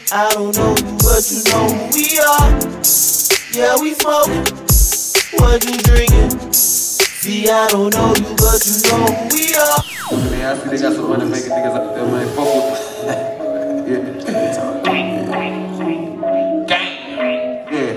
I don't know you, but you know who we are. Yeah, we smoking. What you drinking? See, I don't know you, but you know who we are. Man, I see they got some money making niggas out there, man. Fuck with me. Yeah.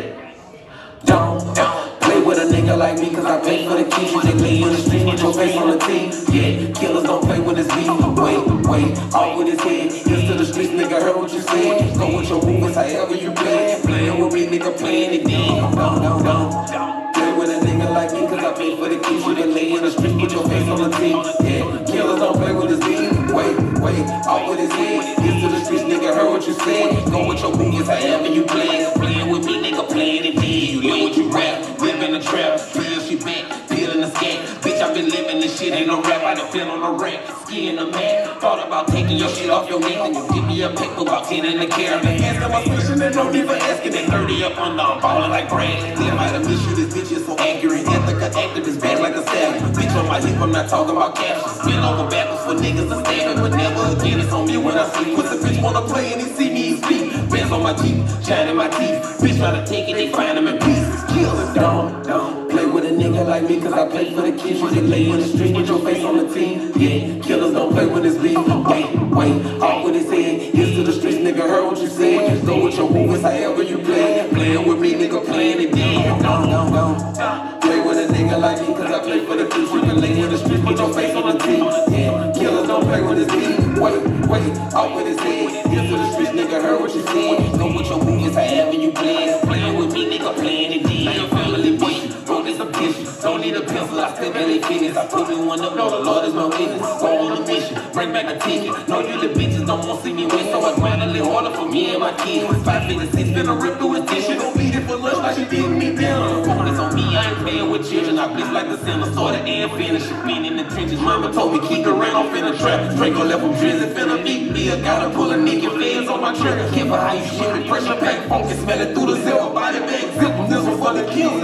Don't play with a nigga like me, cause I pay for the keys. You just lay in the street with your face on the team. Yeah, killers don't play with his beat. Wait, all with his head. Here's to the streets, nigga, heard what you said. Go with your movements, however you play. Playing with me, nigga, playing it dead. Don't play with a nigga like me, cause I pay for the keys. You just lay in the street with your face on the team. Yeah, killers don't play with his beat. Wait, all with his head. Here's to the streets, nigga, heard what you said. Go with your movements, however you play. Playing with me, nigga, playing it dead. You live what you rap, live in the trap. Feel she back, feel in the scat. Bitch, I been living this shit, ain't no rap. I done feel on the rack, ski in the mat. Thought about taking your shit off your neck, and you give me a paper about 10 in the caravan. Asking my question and no need for asking. They 30 up under, I'm ballin' like Brad. Damn, I done miss you, this bitch is so accurate. Ethica activist, bad like a stallion. Bitch on my hip, I'm not talking about captions. Been over backwards for niggas to stab it, but never again. It's on me when I sleep. Pussy bitch wanna play and he see me speak. Bands on my Jeep, shining my teeth. Bitch try to take it, they find them in pieces. Killers, don't play with a nigga like me, cause I play for the kids. You just lay in the street with your face on the team. Yeah, killers don't play with his beat. Wait, all with his head. Here's to the streets, nigga, heard what you said. Go with your movements, however you play. Playing with me, nigga, playing it dead. Don't play with a nigga like me, cause I play for the kids. You can lay in the streets with your face on the team. Yeah, killers don't play with his beat. Wait, all with his head. Here's to the streets, nigga, heard what you said. Go with your movements, however you play. Playing with me, nigga, playing it dead. Your family mission, bro, this a bitch. Don't need a pencil, I still barely finish. I put me one up, no, the Lord is my witness. Go on a mission, bring back a ticket. No, you the bitches don't want to see me win, so I grind a little harder for me and my kids. 556 finna rip through his dish. She gon' beat it for lunch like she did me down. It's on me, I ain't playing with children. I blitz like the center, started and finish. Been in the trenches, mama told me keep around, I'm finna trap. Draco left from Drizzy, finna beat me. I gotta pull a nigga fans on my trigger. Careful how you shit it, pressure pack, focus, smell it through the zipper, body bag, zip them, this one for the kills.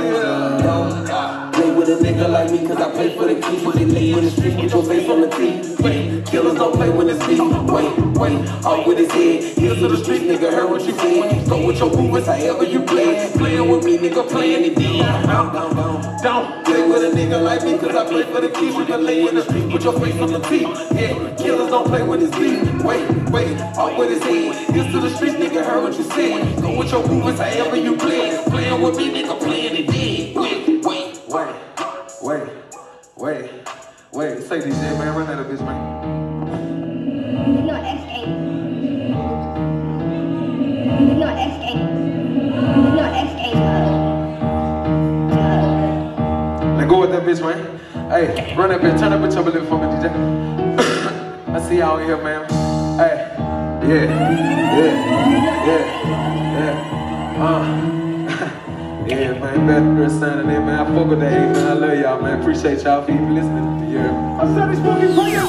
Play with a nigga like me, cause I play for the keys. You just lay in the street with your face on the team. Killers don't play with his feet. Wait, all with his head. Here's to the street, nigga, heard what you said. Go with your movements, however you play. Playing with me, nigga, playing it dead. Don't play with a nigga like me, cause I play for the keys. You just lay in the street with your face on the team. Yeah, killers don't play with his feet. Wait, all with his head. Here's to the streets, nigga, heard what you said. Go with your movements, however you play. Playing with me, nigga, playing it dead. Wait. Say DJ, man, run that up, bitch, man. Let go with that bitch, man. Hey, run that bitch, turn that bitch up a little for me, DJ. I see y'all in here, man. Hey, yeah. Yeah, man, bad girl signing in, man. I fuck with that, man. I love y'all, man. Appreciate y'all for even listening. Yeah. I said he's fucking